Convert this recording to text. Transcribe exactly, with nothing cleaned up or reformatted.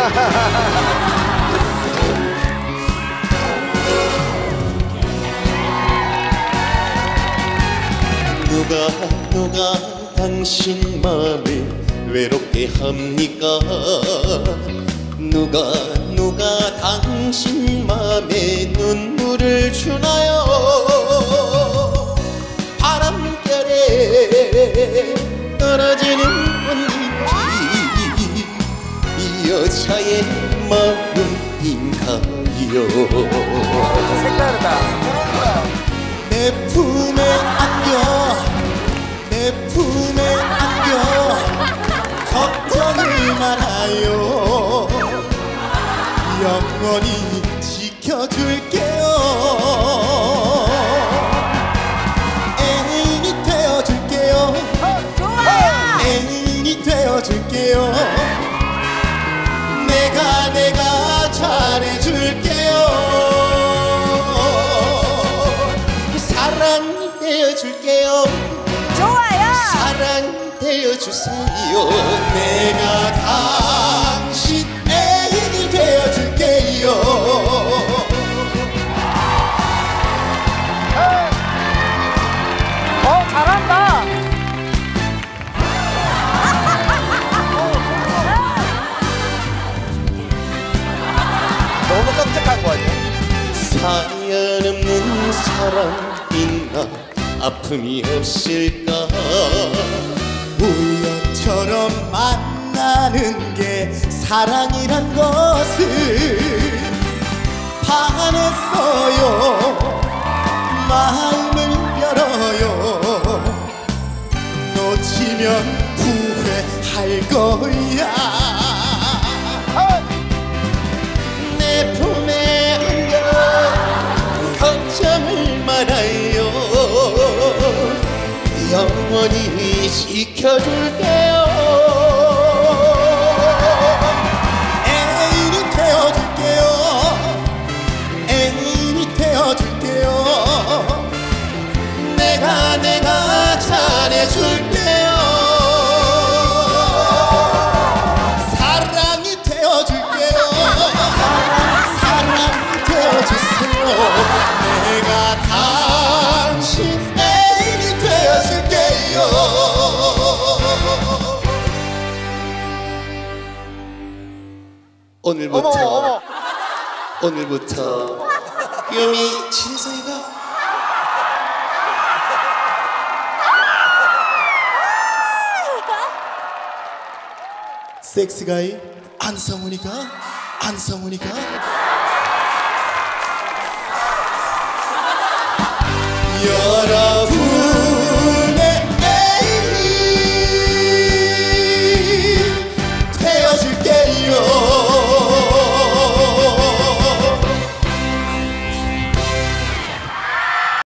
누가 누가 당신 맘을 외롭게 합니까? 누가 누가 당신 맘에 눈물을 주나요? 바람결에 떨어지는 꽃잎이 이 여자의 마음인가요? 색다르다. 내 품에 안겨 내 품에 안겨 걱정을 말아요. 영원히 지켜줄게요. 애인이 되어줄게요. 애인이 되어줄게요. 내가 내가 잘해줄게요. 사랑이 되어줄게요. 좋아요. 사랑 되어주세요. 내가 당신 애인이 되어줄게요. 어, 잘한다. 너무 깜찍한 거 아니야? 사연 없는 사랑 있나 아픔이 없을까? 우연처럼 만나는 게 사랑이란 것을 반했어요. 마음을 열어요. 놓치면 후회할 거야. 내 품에 안겨 걱정을 말아요. 영원히 지켜줄게요. 애인이 되어줄게요. 애인이 되어줄게요. 내가 내가 잘해줄게요. 사랑이 되어줄게요. 사랑이 되어주세요. 내가 당신 애인이 되어줄게요. 오늘부터 어머, 어머. 오늘부터 귀요미 진서이가 섹스가이 안성훈이가 안성훈이가 여러